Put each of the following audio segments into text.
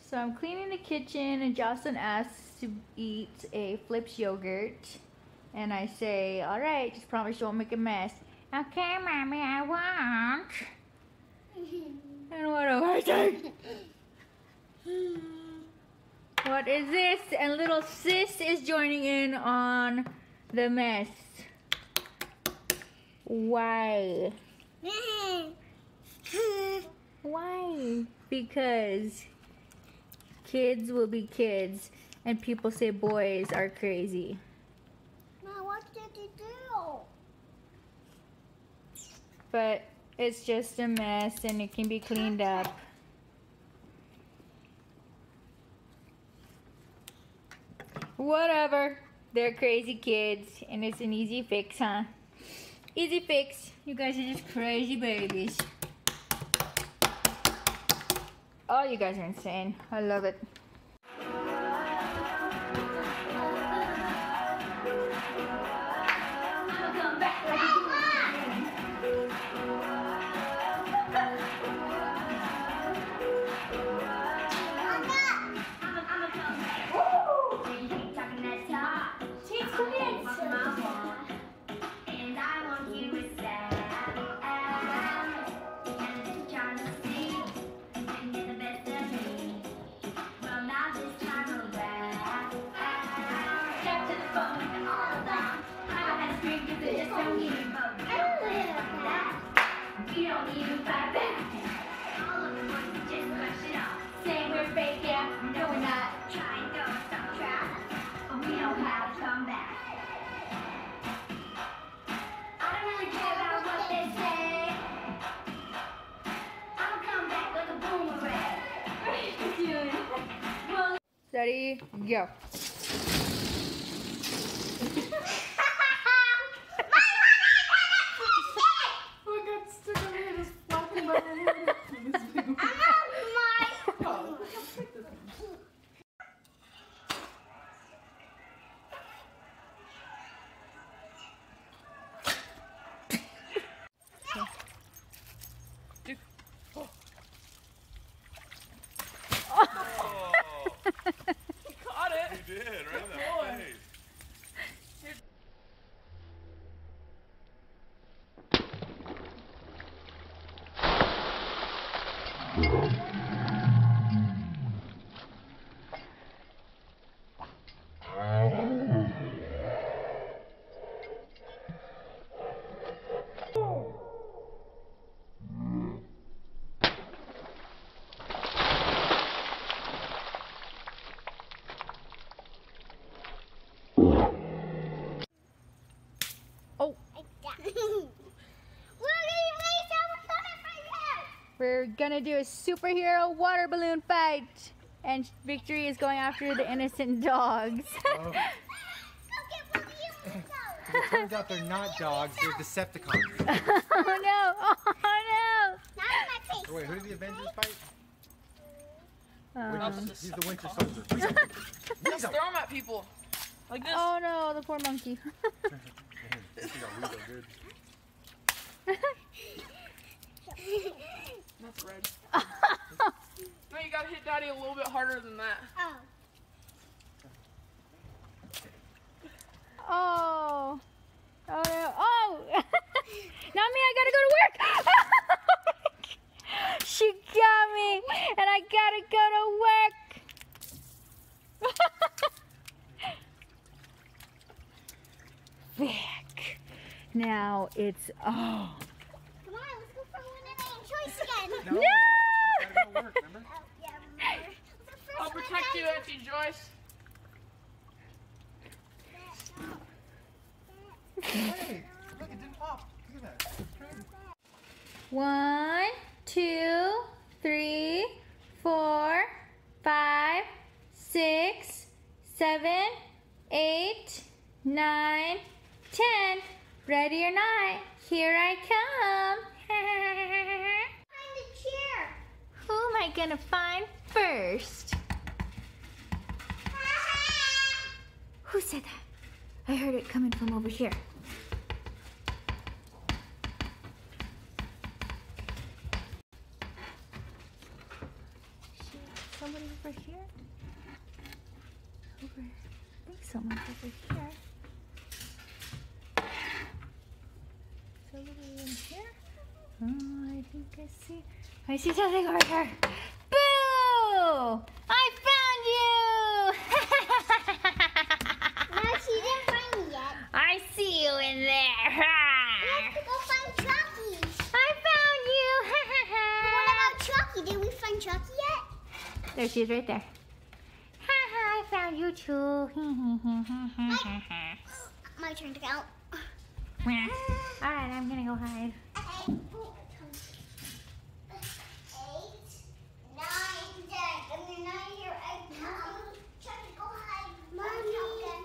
So I'm cleaning the kitchen and Jocelyn asks to eat a Flips yogurt. And I say, alright, just promise you won't make a mess. Okay, Mommy, I won't. And what do I say? What is this? And little sis is joining in on the mess. Why? Why? Because kids will be kids and people say boys are crazy. Now what did you do? But it's just a mess and it can be cleaned up. Whatever. They're crazy kids and it's an easy fix, huh? Easy fix. You guys are just crazy babies. Oh, you guys are insane. I love it. Ready, go. We're gonna do a superhero water balloon fight, and Victory is going after the innocent dogs. Oh. It turns out they're not dogs, they're Decepticons. Oh no! Oh no! Oh, wait, who did the Avengers fight? He's the Winter Soldier. Just throw them at people. Like this. Oh no, the poor monkey. That's red. No, you gotta hit Daddy a little bit harder than that. Oh. Oh no. Oh! Not me, I gotta go to work! She got me! And I gotta go to work! Vic. Now it's oh. Come on, let's go for winning and choice again. No! You gotta go to work, remember? Oh, yeah, remember. I'll protect you, Auntie Joyce. Hey, look, it didn't pop. Look at that. 1, 2, 3, 4, 5, 6, 7, 8, 9, 10. Ready or not, here I come. Find the chair. Who am I gonna find first? Who said that? I heard it coming from over here. somebody over here? I think someone's over here. Somebody in here? Oh, I think I see something over here. Boo! I found you! No, she didn't find me yet. I see you in there. We have to go find Chucky. I found you. What about Chucky? Did we find Chucky yet? There she is right there. I found you too. My turn to count. Alright, I'm gonna go hide. Okay. 8, 9, 10. If you're not here, Chucky, go hide. Mommy.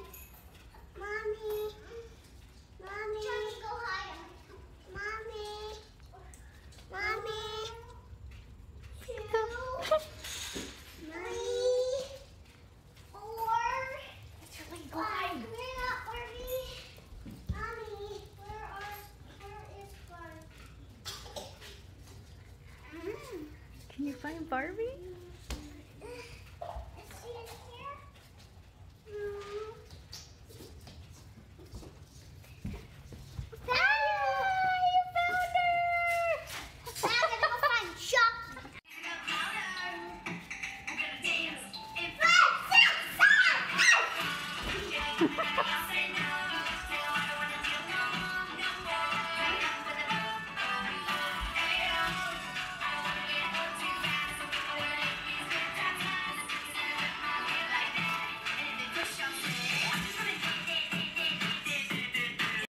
Chucky, go hide. Mommy. 2, 3, 4, 5. Come here now, Barbie. Mommy, where is Barbie? Can you find Barbie?